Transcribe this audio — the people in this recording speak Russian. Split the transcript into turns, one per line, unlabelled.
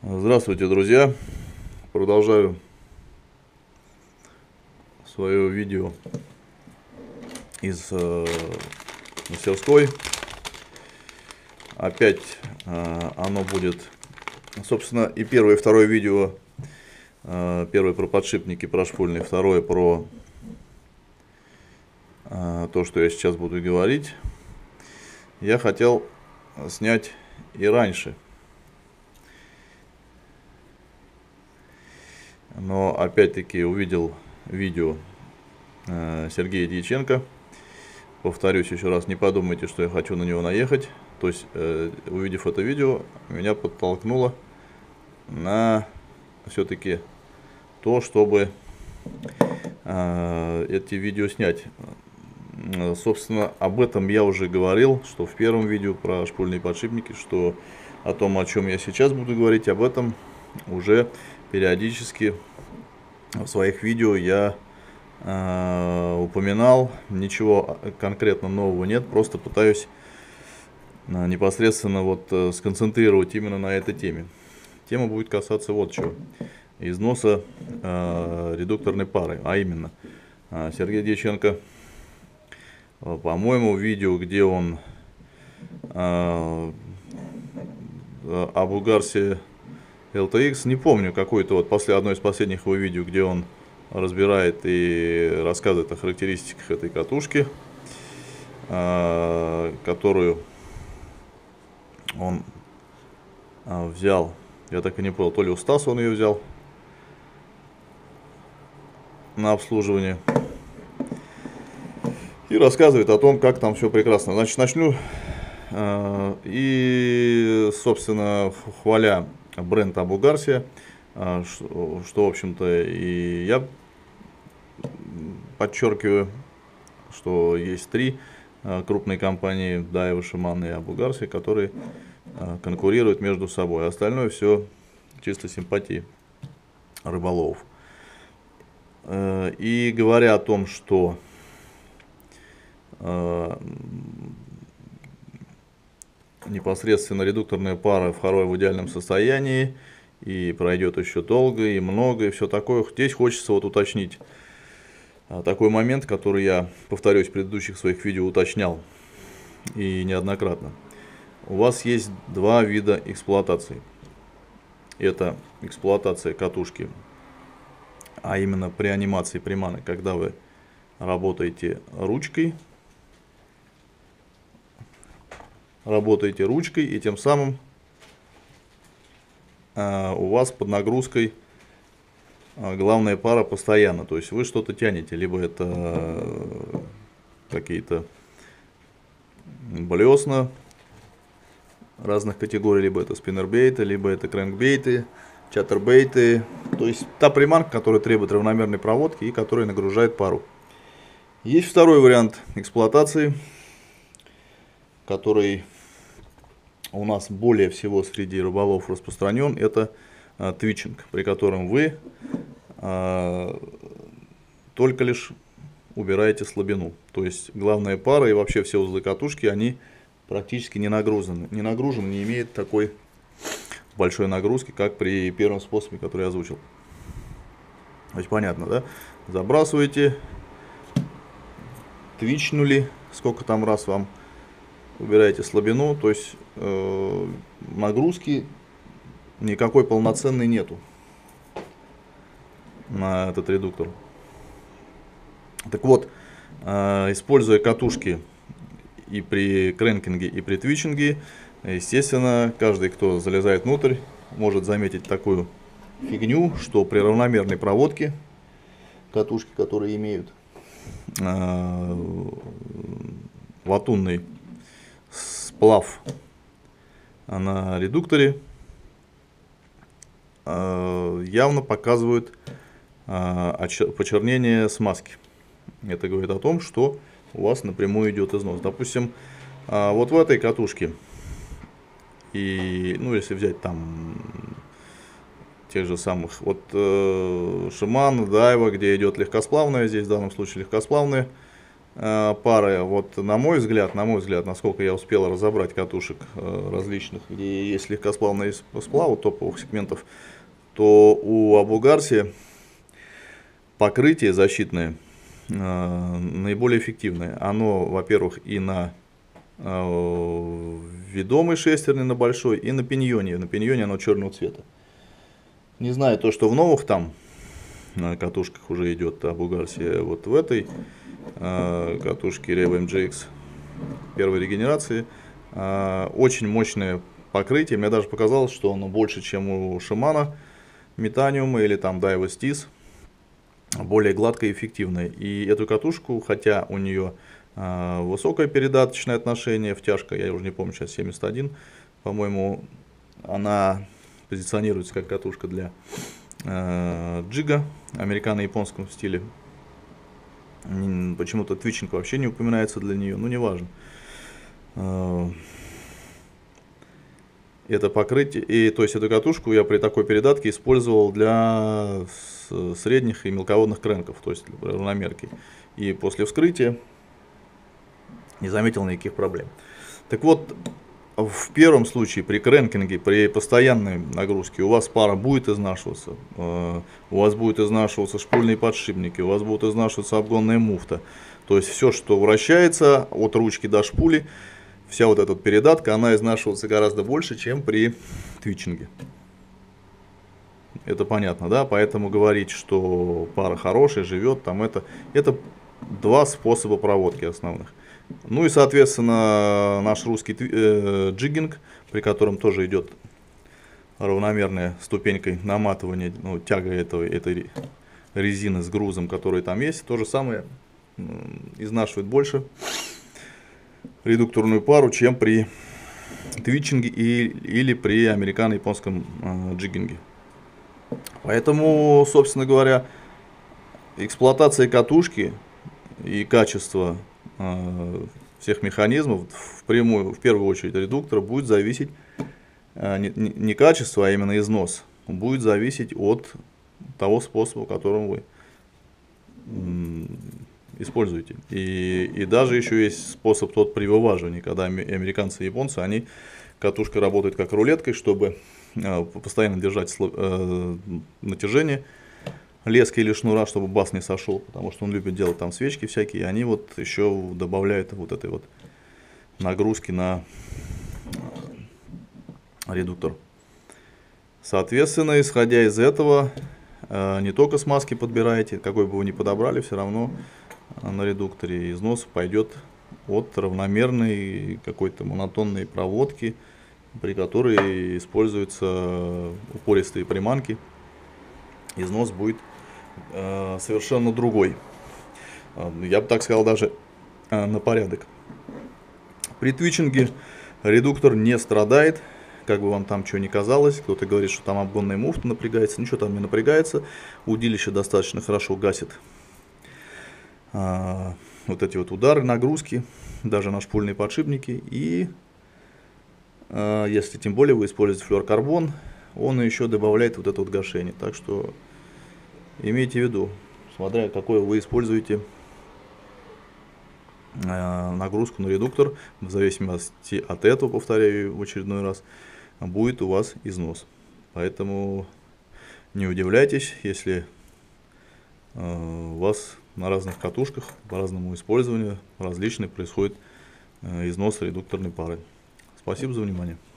Здравствуйте, друзья! Продолжаю свое видео из мастерской. Опять оно будет, собственно, и первое, и второе видео. Первое про подшипники прошпульные, второе про то, что я сейчас буду говорить. Я хотел снять и раньше. Но опять-таки увидел видео Сергея Дьяченко. Повторюсь еще раз, не подумайте, что я хочу на него наехать. То есть, увидев это видео, меня подтолкнуло на все-таки то, чтобы эти видео снять. Собственно, об этом я уже говорил, что в первом видео про шпульные подшипники, что о том, о чем я сейчас буду говорить, об этом уже периодически в своих видео я упоминал. Ничего конкретно нового нет, просто пытаюсь непосредственно сконцентрировать именно на этой теме. Тема будет касаться вот чего: износа редукторной пары, а именно Сергей Дьяченко, по-моему, видео, где он об Угарсе LTX, не помню, какое-то одно из последних его видео, где он разбирает и рассказывает о характеристиках этой катушки, которую он взял, я так и не понял, то ли у Стаса он ее взял на обслуживание, и рассказывает о том, как там все прекрасно. Значит, начну и, собственно, хваля бренд Abu Garcia, что, в общем-то, и я подчеркиваю, что есть три крупные компании: Daiwa, Shimano и Abu Garcia, которые конкурируют между собой. Остальное все чисто симпатии рыболовов. И говоря о том, что непосредственно редукторная пара второй в идеальном состоянии и пройдет еще долго и много и все такое, здесь хочется уточнить такой момент, который я, повторюсь, в предыдущих своих видео уточнял и неоднократно. У вас есть два вида эксплуатации. Это эксплуатация катушки, а именно при анимации приманок, когда вы работаете ручкой и тем самым у вас под нагрузкой главная пара постоянно. То есть вы что-то тянете, либо это какие-то блесна разных категорий, либо это спиннербейты, либо это крэнкбейты, чаттербейты. То есть та приманка, которая требует равномерной проводки и которая нагружает пару. Есть второй вариант эксплуатации, который у нас более всего среди рыболовов распространен. Это твичинг, при котором вы только лишь убираете слабину. То есть главная пара и вообще все узлы катушки, они практически не нагружены. Не имеет такой большой нагрузки, как при первом способе, который я озвучил. То есть понятно, да? Забрасываете, твичнули, сколько там раз вам, убираете слабину, то есть нагрузки никакой полноценной нету на этот редуктор. Так вот, используя катушки и при крэнкинге, и при твичинге, естественно, каждый, кто залезает внутрь, может заметить такую фигню, что при равномерной проводке катушки, которые имеют латунный сплав на редукторе, явно показывают почернение смазки. Это говорит о том, что у вас напрямую идет износ. Допустим, вот в этой катушке, и, если взять там тех же самых, Shimano, Daiwa, где идет легкосплавная, здесь в данном случае легкосплавная пары, вот на мой взгляд, насколько я успел разобрать катушек различных, где есть легкосплавные сплавы топовых сегментов, то у Abu Garcia покрытие защитное наиболее эффективное. Оно, во-первых, и на ведомой шестерне на большой, и на пиньоне. На пиньоне оно черного цвета. Не знаю, то, что в новых там катушках уже идет Abu Garcia, вот в этой катушке Rev MGX первой регенерации очень мощное покрытие. Мне даже показалось, что оно больше, чем у Shimano Metanium или там Daiwa Stis, более гладкое и эффективное. И эту катушку, хотя у нее высокое передаточное отношение, втяжка, я уже не помню, сейчас 71, по-моему, она позиционируется как катушка для джига, американо-японском стиле. Почему-то твичинг вообще не упоминается для нее, ну неважно. Это покрытие, и то есть эту катушку я при такой передатке использовал для средних и мелководных кренков, то есть равномерки. И после вскрытия не заметил никаких проблем. Так вот, в первом случае при кренкинге, при постоянной нагрузке у вас пара будет изнашиваться, у вас будет изнашиваться шпульные подшипники, у вас будет изнашиваться обгонная муфта. То есть все, что вращается от ручки до шпули, вся вот эта передатка, она изнашивается гораздо больше, чем при твичинге. Это понятно, да? Поэтому говорить, что пара хорошая, живет, там это два способа проводки основных. Ну и, соответственно, наш русский джиггинг, при котором тоже идет равномерная ступенькой наматывания, ну, тяга этой резины с грузом, который там есть, то же самое изнашивает больше редукторную пару, чем при твичинге или при американо-японском джиггинге. Поэтому, собственно говоря, эксплуатация катушки и качество всех механизмов, в первую очередь редуктора, будет зависеть не качество, а именно износ. Будет зависеть от того способа, которым вы используете. И даже еще есть способ тот при вываживании, когда американцы и японцы, они катушкой работают как рулеткой, чтобы постоянно держать натяжение лески или шнура, чтобы бас не сошел, потому что он любит делать там свечки всякие, и они вот еще добавляют вот этой вот нагрузки на редуктор. Соответственно, исходя из этого, не только смазки подбираете, какой бы вы ни подобрали, все равно на редукторе износ пойдет от равномерной какой-то монотонной проводки, при которой используются упористые приманки. Износ будет совершенно другой. Я бы так сказал, даже на порядок. При твичинге редуктор не страдает, как бы вам там что ни казалось. Кто-то говорит, что там обгонная муфта напрягается. Ничего там не напрягается. Удилище достаточно хорошо гасит вот эти вот удары, нагрузки, даже на шпульные подшипники. И если тем более вы используете флюорокарбон, он еще добавляет вот это вот гашение. Так что имейте в виду, смотря какое вы используете нагрузку на редуктор, в зависимости от этого, повторяю в очередной раз, будет у вас износ. Поэтому не удивляйтесь, если у вас на разных катушках по разному использованию различный происходит износ редукторной пары. Спасибо за внимание.